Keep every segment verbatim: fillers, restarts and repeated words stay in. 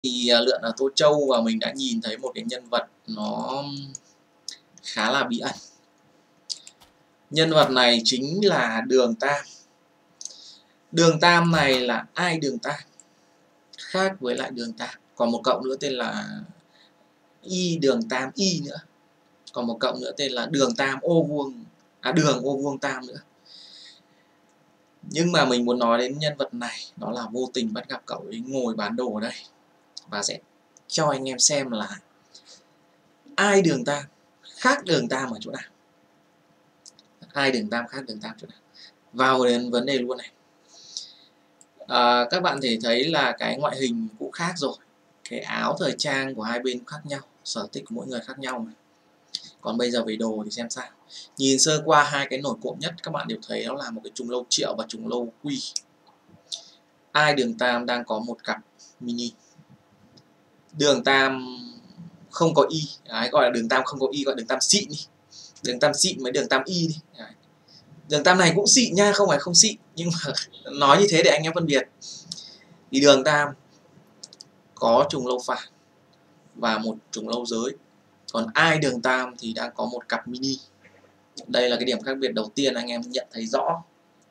Thì, à, lượn ở Tô Châu và mình đã nhìn thấy một cái nhân vật nó khá là bí ẩn. Nhân vật này chính là Đường Tam. Đường Tam này là ai Đường Tam? Khác với lại Đường Tam, còn một cậu nữa tên là Y Đường Tam Y nữa. Còn một cậu nữa tên là Đường Tam ô vuông, à Đường ô vuông Tam nữa. Nhưng mà mình muốn nói đến nhân vật này, đó là vô tình bắt gặp cậu ấy ngồi bán đồ ở đây. Và sẽ cho anh em xem là ai Đường Tam, khác Đường Tam ở chỗ nào. Ai Đường Tam khác Đường Tam chỗ nào. Vào đến vấn đề luôn này. À, các bạn thể thấy là cái ngoại hình cũng khác rồi. Cái áo thời trang của hai bên cũng khác nhau, sở thích của mỗi người khác nhau mà. Còn bây giờ về đồ thì xem sao. Nhìn sơ qua hai cái nổi cộm nhất các bạn đều thấy đó là một cái trùng lâu Triệu và trùng lâu Quy. Ai Đường Tam đang có một cặp mini. Đường Tam không có Y, đấy, gọi là Đường Tam không có Y, gọi là Đường Tam xịn đi. Đường Tam xịn với Đường Tam Y đi. Đấy. Đường Tam này cũng xịn nha, không phải không xịn, nhưng mà nói như thế để anh em phân biệt. Thì Đường Tam có trùng lâu phản và một trùng lâu giới. Còn ai Đường Tam thì đang có một cặp mini. Đây là cái điểm khác biệt đầu tiên anh em nhận thấy rõ.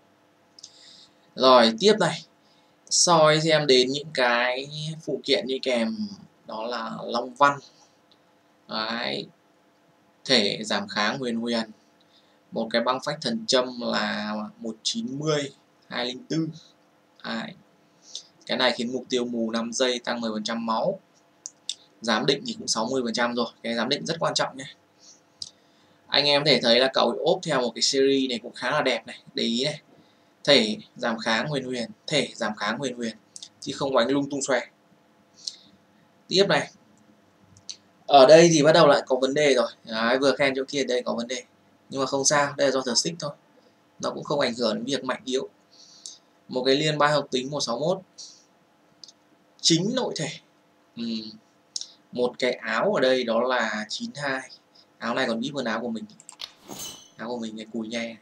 Rồi tiếp này, soi xem đến những cái phụ kiện đi kèm, đó là long văn. Đấy. Thể giảm kháng huyền huyền. Một cái băng phách thần châm là một chín mươi, hai không bốn. Đấy. Cái này khiến mục tiêu mù năm giây tăng mười phần trăm máu. Giám định thì cũng sáu mươi phần trăm rồi. Cái giám định rất quan trọng nhé. Anh em có thể thấy là cậu ốp theo một cái series này cũng khá là đẹp này. Để ý này. Thể giảm kháng huyền huyền. Thể giảm kháng huyền huyền. Chứ không đánh lung tung xòe. Tiếp này. Ở đây thì bắt đầu lại có vấn đề rồi. Đấy, vừa khen chỗ kia đây có vấn đề. Nhưng mà không sao. Đây là do thờ xích thôi. Nó cũng không ảnh hưởng đến việc mạnh yếu. Một cái liên ba hợp tính một sáu mốt. Chính nội thể. Ừ. Một cái áo ở đây đó là chín hai. Áo này còn ít hơn áo của mình. Áo của mình cái cùi nhe.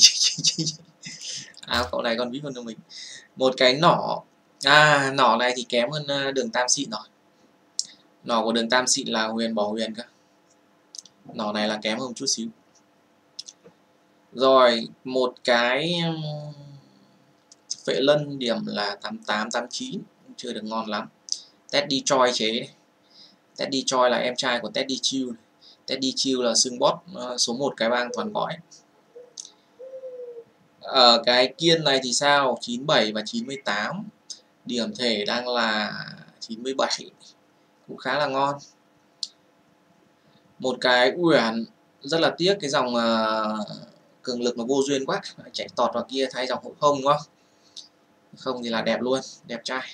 Áo cậu này còn ít hơn mình. Một cái nỏ. À, nỏ này thì kém hơn Đường Tam xịn rồi. Nỏ của Đường Tam xịn là huyền bỏ huyền cơ. Nỏ này là kém hơn một chút xíu. Rồi, một cái phệ lân điểm là tám tám, tám chín. Chưa được ngon lắm. Teddy Choi chế này. Teddy Choi là em trai của Teddy Chill. Teddy Chill là xương bot số một cái bang toàn cõi. Ở cái kiên này thì sao? chín bảy và chín mươi tám. Điểm thể đang là chín mươi bảy. Cũng khá là ngon. Một cái uyển rất là tiếc cái dòng uh, cường lực nó vô duyên quá. Chạy tọt vào kia thay dòng hộ không đúng không? Không thì là đẹp luôn. Đẹp trai.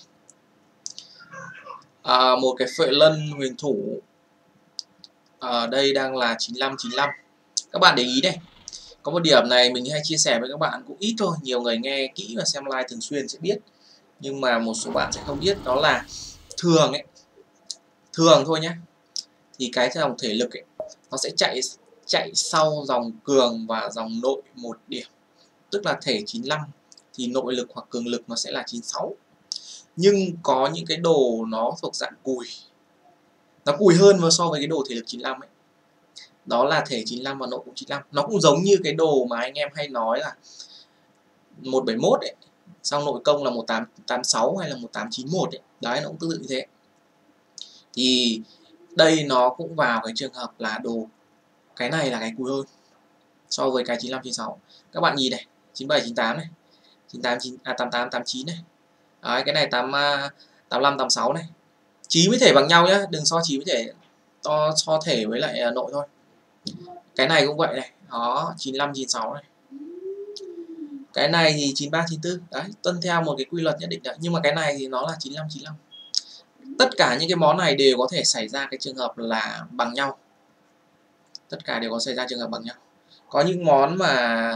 À, một cái phệ lân huyền thủ. Ở đây đang là chín lăm chín lăm. Các bạn để ý đây. Có một điểm này mình hay chia sẻ với các bạn cũng ít thôi. Nhiều người nghe kỹ và xem live thường xuyên sẽ biết. Nhưng mà một số bạn sẽ không biết. Đó là thường ấy. Thường thôi nhé. Thì cái dòng thể lực ấy, nó sẽ chạy chạy sau dòng cường và dòng nội một điểm. Tức là thể chín lăm thì nội lực hoặc cường lực nó sẽ là chín sáu. Nhưng có những cái đồ nó thuộc dạng cùi. Nó cùi hơn so với cái đồ thể lực chín lăm ấy. Đó là thể chín lăm và nội cũng chín lăm. Nó cũng giống như cái đồ mà anh em hay nói là một bảy mốt ấy. Xong nội công là một tám tám sáu hay là một tám chín mốt ấy. Đấy, nó cũng tương tự như thế. Thì đây nó cũng vào cái trường hợp là đồ. Cái này là cái cùi hơn so với cái chín lăm chín sáu. Các bạn nhìn này, chín bảy chín tám này, chín tám chín à tám tám tám chín này. Đấy, cái này tám tám lăm tám sáu này. Chí với thể bằng nhau nhá, đừng so chí với thể to so thể với lại nội thôi. Cái này cũng vậy này, đó, chín lăm chín sáu này. Cái này thì chín ba chín tư, đấy, tuân theo một cái quy luật nhất định đấy, nhưng mà cái này thì nó là chín lăm chín lăm. Tất cả những cái món này đều có thể xảy ra cái trường hợp là bằng nhau. Tất cả đều có xảy ra trường hợp bằng nhau. Có những món mà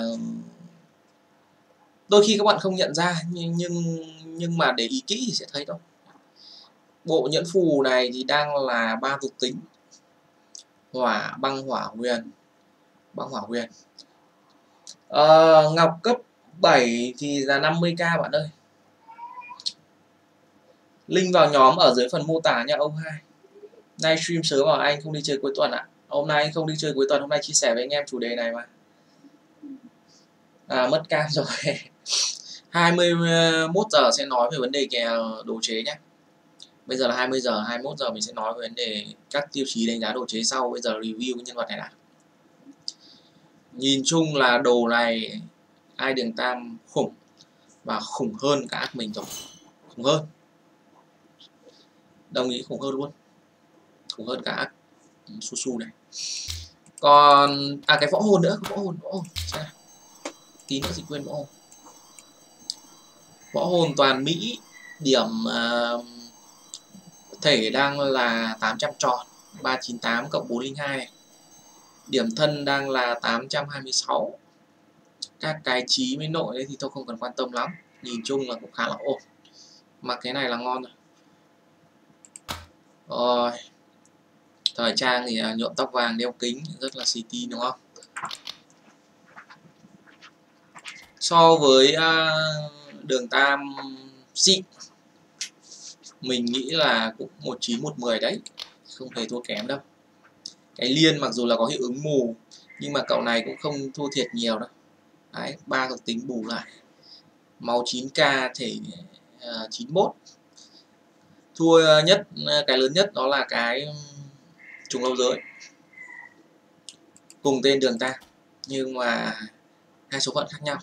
đôi khi các bạn không nhận ra nhưng nhưng nhưng mà để ý kỹ thì sẽ thấy thôi. Bộ nhẫn phù này thì đang là ba thuộc tính. Hỏa, băng, hỏa, huyền. Băng, hỏa, huyền. Ờ, ngọc cấp bảy thì là năm mươi k bạn ơi. Link vào nhóm ở dưới phần mô tả nha ông hai. Nay stream sớm bảo anh không đi chơi cuối tuần ạ. À? Hôm nay anh không đi chơi cuối tuần, hôm nay chia sẻ với anh em chủ đề này mà. À, mất cam rồi. hai mươi mốt giờ sẽ nói về vấn đề kè đồ chế nhé. Bây giờ là hai mươi giờ, hai mươi mốt giờ mình sẽ nói về vấn đề các tiêu chí đánh giá đồ chế sau. Bây giờ review cái nhân vật này đã. Nhìn chung là đồ này ai đường tam khủng và khủng hơn cả ác mình rồi. Khủng hơn. Đồng ý, khủng hơn luôn. Khủng hơn cả ác su su này. Còn à cái võ hồn nữa, võ hồn, võ hồn. Tí nữa thì quên võ hồn. Võ hồn toàn Mỹ, điểm uh, thể đang là tám trăm tròn, ba trăm chín mươi tám cộng bốn trăm linh hai. Điểm thân đang là tám trăm hai mươi sáu. Các cái trí với nội đấy thì tôi không cần quan tâm lắm. Nhìn chung là cũng khá là ổn. Mặc cái này là ngon rồi. Rồi. Thời trang thì nhuộm tóc vàng, đeo kính, rất là city đúng không? So với uh, đường tam xịn, mình nghĩ là cũng một chín một mười đấy, không hề thua kém đâu. Cái liên mặc dù là có hiệu ứng mù nhưng mà cậu này cũng không thua thiệt nhiều đâu. Đấy, ba thuộc tính bù lại. Máu chín k thể uh, chín mươi mốt. Thua nhất, cái lớn nhất đó là cái trùng lâu giới. Cùng tên đường tam nhưng mà hai số phận khác nhau.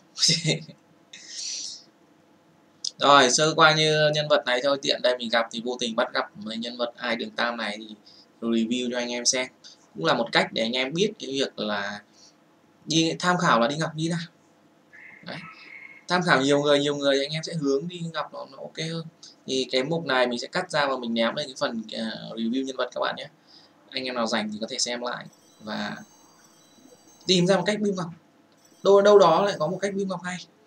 Rồi, sơ qua như nhân vật này thôi, tiện đây mình gặp thì vô tình bắt gặp với nhân vật ai đường tam này thì review cho anh em xem. Cũng là một cách để anh em biết cái việc là đi tham khảo là đi gặp như nào. Đấy. Tham khảo nhiều người, nhiều người anh em sẽ hướng đi gặp nó, nó ok hơn. Thì cái mục này mình sẽ cắt ra và mình ném lên cái phần uh, review nhân vật các bạn nhé. Anh em nào rảnh thì có thể xem lại và tìm ra một cách build ngọc. Đâu đâu đó lại có một cách build ngọc hay.